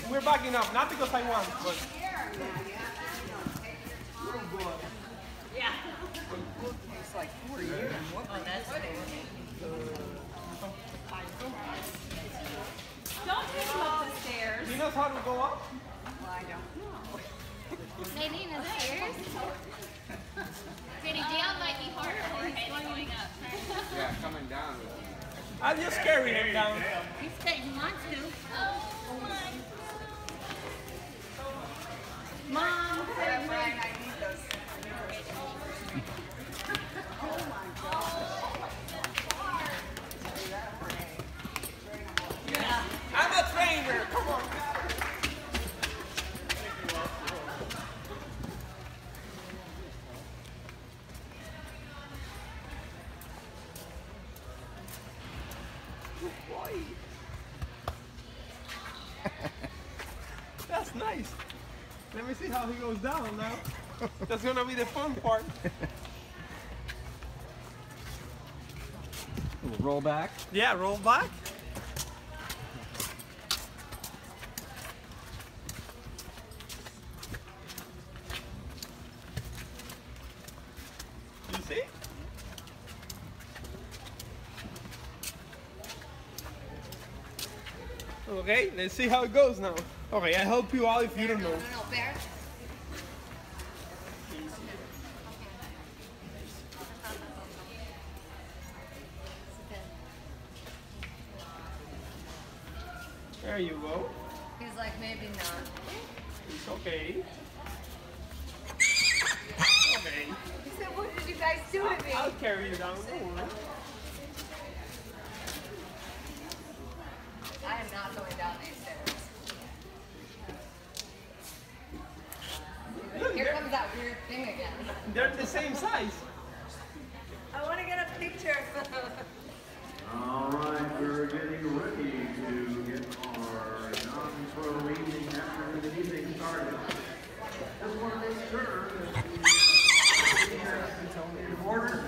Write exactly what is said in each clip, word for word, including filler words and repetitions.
we're backing up, not because I want, but. Yeah. It's like four years. What Oh, that's cool. Don't take him up the stairs. He knows how to go up? Well, I don't know. Nadine, is that yours? Getting down might be harder than going up. Yeah, coming down. I'll just carry him down. He said he wants to. Oh, my. Mom, Yeah, Brian, I need those. Oh my God. yeah. I'm a trainer, come on. Good boy. That's nice. Let me see how he goes down now. That's gonna be the fun part. Roll back. Yeah, roll back. You see? Okay, let's see how it goes now. Okay, I help you out if you don't know. No, no, no, bear. There you go. He's like, maybe not. It's okay. Okay. He said, what did you guys do to me? I'll carry you down. Don't worry. I am not going down these stairs. Look, Here they're, comes that weird thing again. they're the same size. I want to get a picture. All right, we're getting ready to get our non-pro evening after the evening started. Just want to make sure that the in order.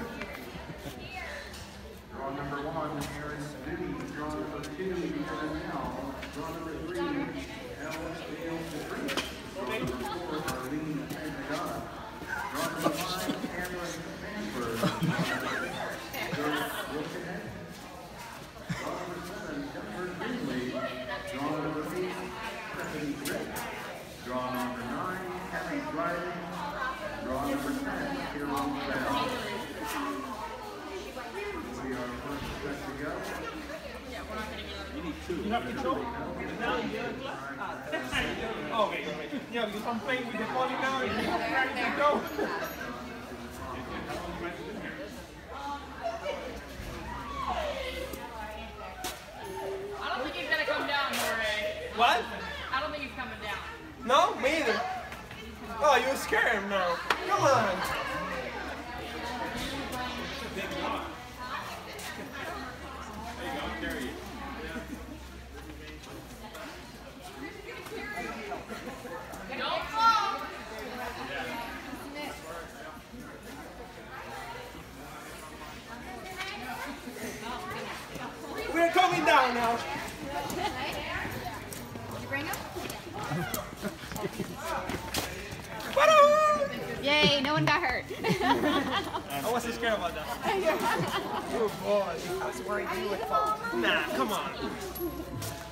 Draw number one here is Vinny. Draw number two here is Mel. Draw number three, Alex Dale Dupree. Draw number four, Arlene Pentagon. Draw number five, Cameron Sanford. Draw Wilson Head. Draw number seven, Denver Greenlee. Draw number eight, Stephanie Gray. Draw number nine, Kathy Riley. Draw number ten, Carol Bell. We are first set to go. You have control? Now you get a class? Okay, okay. Yeah, because I'm playing with the body now and you're ready to go. I don't think he's gonna come down, Jorge. What? I don't think he's coming down. No, me either. Oh, you scared him now. Come on. Don't fall. We're coming down now. Did you bring him? Yay, no one got hurt. I wasn't scared about that. Good boy. I was worried you would fall. Nah, come on.